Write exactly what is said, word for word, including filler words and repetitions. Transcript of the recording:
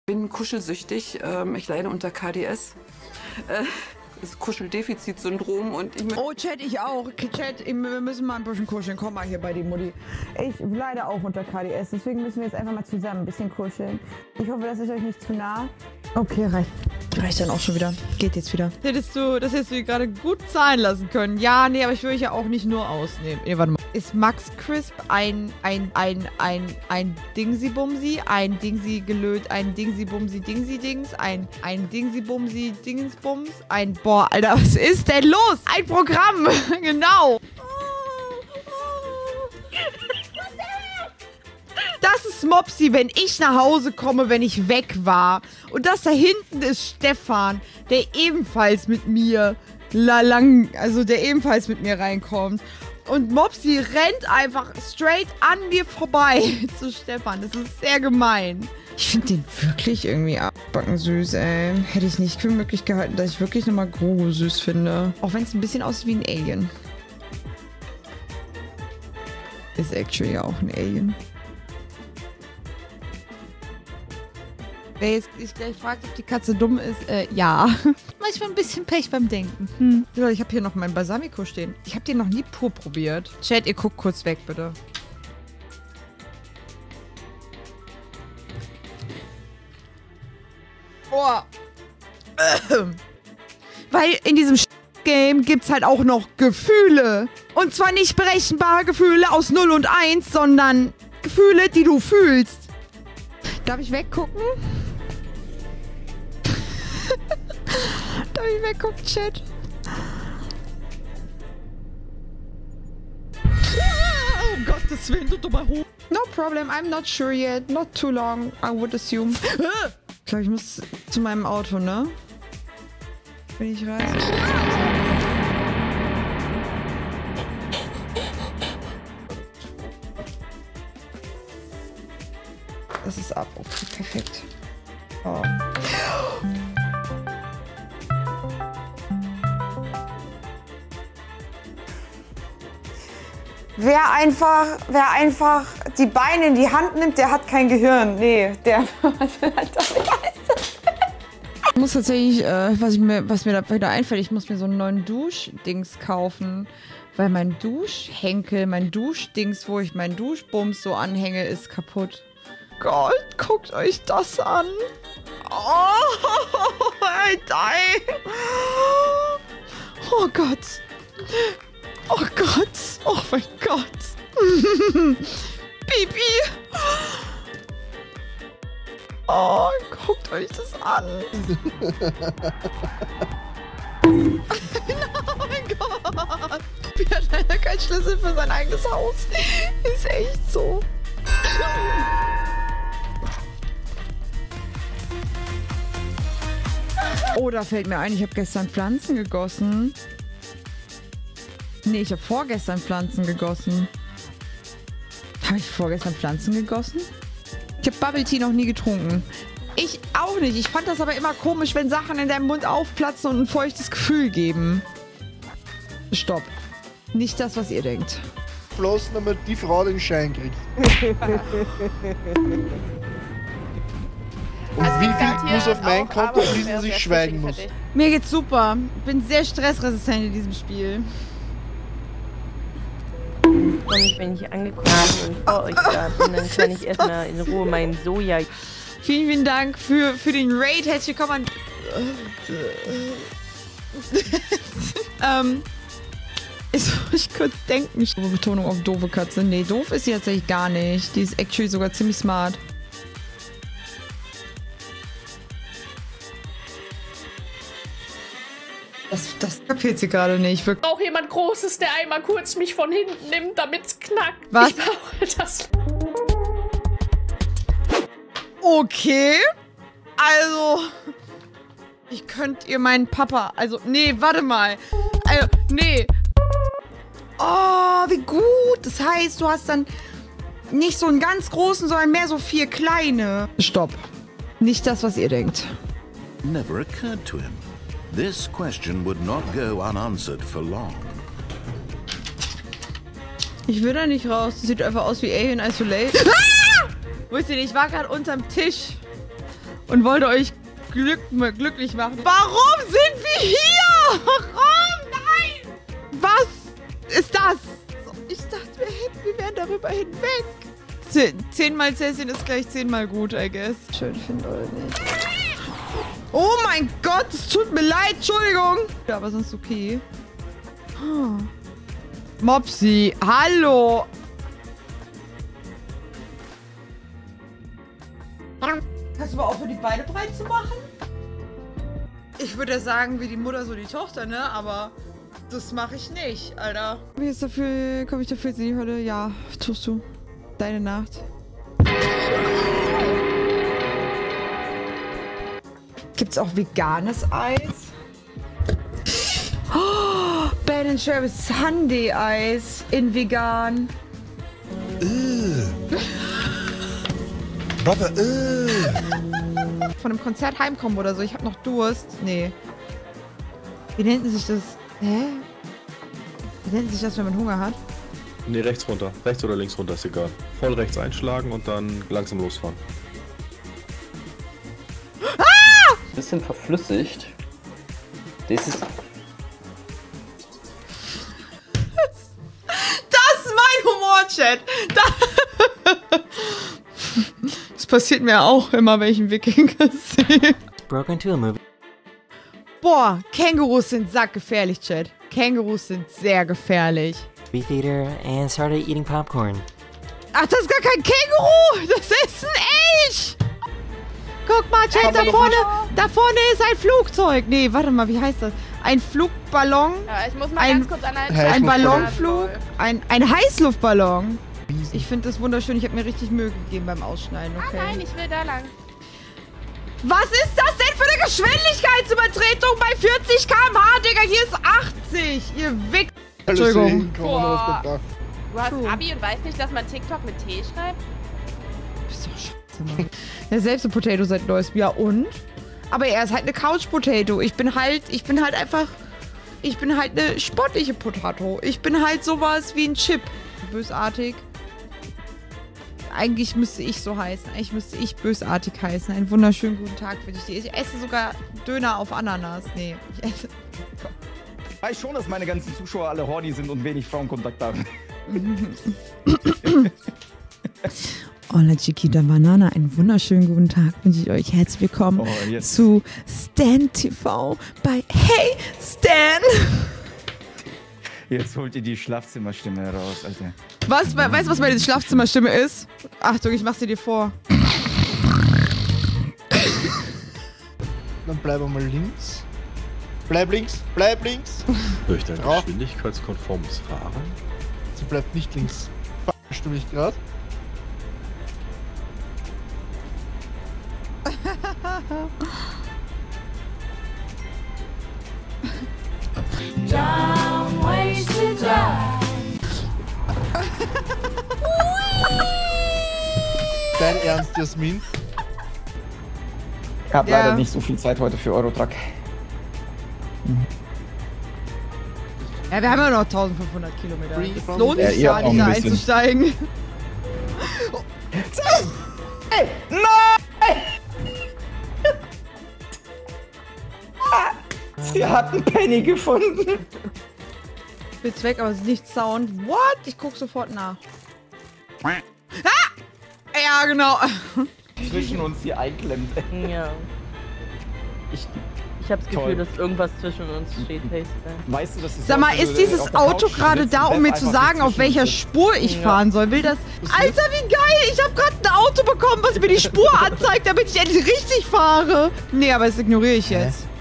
bin kuschelsüchtig. Ähm, ich leide unter K D S. Äh, das Kuscheldefizitsyndrom und ich... Oh, Chat, ich auch. Chat, wir müssen mal ein bisschen kuscheln. Komm mal hier bei die Mutti. Ich leide auch unter K D S, deswegen müssen wir jetzt einfach mal zusammen ein bisschen kuscheln. Ich hoffe, das ist euch nicht zu nah. Okay, reicht. Reicht dann auch schon wieder. Geht jetzt wieder. Hättest du, das hättest du gerade gut zahlen lassen können. Ja, nee, aber ich will euch ja auch nicht nur ausnehmen. Nee, warte mal. Ist Max Crisp ein, ein, ein, ein, ein Dingsi-Bumsi, ein Dingsi-Gelöt, ein Dingsi-Bumsi-Dingsi-Dings, ein, ein Dingsi-Bumsi-Dingsbums, ein, boah, Alter, was ist denn los? Ein Programm, genau. Das ist Mopsi, wenn ich nach Hause komme, wenn ich weg war. Und das da hinten ist Stefan, der ebenfalls mit mir lang, also der ebenfalls mit mir reinkommt. Und Mopsi rennt einfach straight an mir vorbei zu Stefan. Das ist sehr gemein. Ich finde den wirklich irgendwie abbacken süß, ey. Hätte ich nicht für möglich gehalten, dass ich wirklich nochmal Grogu süß finde. Auch wenn es ein bisschen aussieht wie ein Alien. Ist actually auch ein Alien. Wer jetzt sich gleich fragt, ob die Katze dumm ist, äh, ja. Manchmal ein bisschen Pech beim Denken. Hm. Ja, ich habe hier noch meinen Balsamico stehen. Ich habe den noch nie pur probiert. Chat, ihr guckt kurz weg, bitte. Boah. Ähm. Weil in diesem Game gibt's halt auch noch Gefühle. Und zwar nicht berechenbare Gefühle aus null und eins, sondern Gefühle, die du fühlst. Darf ich weggucken? Darf ich weggucken, Chat? Oh Gottes Willen, du dummer Hu. No problem, I'm not sure yet. Not too long, I would assume. Ich glaube, ich muss zu meinem Auto, ne? Wenn ich reise. Das ist ab. Okay, perfekt. Oh. Wer einfach, wer einfach die Beine in die Hand nimmt, der hat kein Gehirn. Nee, der Ich muss tatsächlich, äh, was, ich mir, was mir da wieder einfällt, ich muss mir so einen neuen Duschdings kaufen. Weil mein Duschhenkel, mein Duschdings, wo ich meinen Duschbums so anhänge, ist kaputt. Gott, guckt euch das an. Oh, I die. Oh Gott. Oh Gott. Oh mein Gott. Pipi. Oh, guckt euch das an. Oh mein Gott. Er hat leider keinen Schlüssel für sein eigenes Haus. Ist echt so. Oh, da fällt mir ein, ich habe gestern Pflanzen gegossen. Nee, ich habe vorgestern Pflanzen gegossen. Habe ich vorgestern Pflanzen gegossen? Ich habe Bubble Tea noch nie getrunken. Ich auch nicht. Ich fand das aber immer komisch, wenn Sachen in deinem Mund aufplatzen und ein feuchtes Gefühl geben. Stopp. Nicht das, was ihr denkt. Bloß damit die Frau den Schein kriegt. Und also wie viel muss auf mein Konto fließen, dass ich schweigen muss? Mir geht's super. Ich bin sehr stressresistent in diesem Spiel. Und wenn ich angekommen bin und vor euch da bin, dann kann ich erstmal in Ruhe meinen Soja... Vielen, vielen Dank für, für den Raid. Herzlich willkommen an... ähm... Jetzt muss ich kurz denken. Betonung auf doofe Katze. Nee, doof ist sie tatsächlich gar nicht. Die ist actually sogar ziemlich smart. Das, das kapiert sie gerade nicht. Ich brauche jemand Großes, der einmal kurz mich von hinten nimmt, damit's knackt. Was? Ich brauche das. Okay. Also... Ich könnt ihr meinen Papa... Also, nee, warte mal. Also, nee. Oh, wie gut. Das heißt, du hast dann nicht so einen ganz großen, sondern mehr so vier kleine. Stopp. Nicht das, was ihr denkt. Never occurred to him. This question would not go unanswered for long. Ich will da nicht raus. Das sieht einfach aus wie Alien Isolation. Ah! Wisst ihr, ich war gerade unterm Tisch. und wollte euch glück, glücklich machen. Warum sind wir hier? Warum? Nein! Was ist das? Ich dachte, wir, hätten, wir wären darüber hinweg. Zehnmal Cässchen ist gleich zehnmal gut, I guess. Schön finde ich nicht. Oh mein Gott, es tut mir leid, Entschuldigung. Ja, aber sonst okay. Oh. Mopsi, hallo. Hast du mal aufgehört, die Beine breit zu machen? Ich würde ja sagen, wie die Mutter, so die Tochter, ne? Aber das mache ich nicht, Alter. Komm ich jetzt dafür, komm ich dafür jetzt in die Hölle? Ja, tust du. Deine Nacht. Gibt's auch veganes Eis? Oh, Ben and Jerry's Sundae Eis in vegan. Brother, äh. Von einem Konzert heimkommen oder so. Ich hab noch Durst. Nee. Wie nennt sich das? Hä? Wie nennt sich das, wenn man Hunger hat? Nee, rechts runter. Rechts oder links runter, ist egal. Voll rechts einschlagen und dann langsam losfahren. Ah! Bisschen verflüssigt. Das ist... Das ist mein Humor, Chat. Das, das passiert mir auch immer, wenn ich einen Wikinger sehe. Broke into a movie. Boah, Kängurus sind sackgefährlich, Chat. Kängurus sind sehr gefährlich. Theater and started eating popcorn. Ach, das ist gar kein Känguru! Das ist ein Elch! Guck mal, Chat, da vorne, da vorne ist ein Flugzeug. Nee, warte mal, wie heißt das? Ein Flugballon. Ja, ich muss mal ein, ganz kurz anhalten. Ein Ballonflug. Ein, ein Heißluftballon. Ich finde das wunderschön. Ich habe mir richtig Mühe gegeben beim Ausschneiden, okay? Ah nein, ich will da lang. Was ist das denn für eine Geschwindigkeitsübertretung bei vierzig Kilometer pro Stunde, Digga? Hier ist achtzig, ihr Wichser. Entschuldigung. Boah. Du hast Abi und weißt nicht, dass man TikTok mit T schreibt? Bist doch scheiße, Mann. Ja, selbst ein Potato seit neuestem Jahr und? Aber er ist halt eine Couch-Potato. Ich bin halt, ich bin halt einfach, ich bin halt eine sportliche Potato. Ich bin halt sowas wie ein Chip. Bösartig. Eigentlich müsste ich so heißen. Eigentlich müsste ich bösartig heißen. Einen wunderschönen guten Tag für dich. Ich esse sogar Döner auf Ananas. Nee, ich esse... Ich weiß schon, dass meine ganzen Zuschauer alle horny sind und wenig Frauenkontakt haben. Hola Chiquita Banana, einen wunderschönen guten Tag wünsche ich euch. Herzlich willkommen oh, zu Stan T V bei Hey Stan. Jetzt holt ihr die Schlafzimmerstimme raus, Alter. Was? We weißt du, was meine Schlafzimmerstimme ist? Achtung, ich mach sie dir vor. Dann bleiben wir mal links. Bleib links, bleib links. Durch dein oh. geschwindigkeitskonformes Fahren? Sie bleibt nicht links. Verarschst du mich gerade? Dein Ernst, Jasmin? Ich hab ja. leider nicht so viel Zeit heute für Eurotruck. Ja, wir haben ja noch eintausendfünfhundert Kilometer. Es lohnt sich ja, gar nicht, da einzusteigen. Hey, nein! Sie hat einen Penny gefunden. Ich bin weg, aber es ist nicht Sound. What? Ich guck sofort nach. Ah! Ja, genau. Zwischen uns hier einklemmt. Ja. Ich, ich habe das Gefühl, dass irgendwas zwischen uns steht. Hey, weißt du, dass Sag mal, ist dieses Auto gerade da, um mir zu sagen, auf welcher Spur ich ja. fahren soll? Will das... Alter, wie geil! Ich habe gerade ein Auto bekommen, was mir die Spur anzeigt, damit ich endlich richtig fahre. Nee, aber das ignoriere ich jetzt.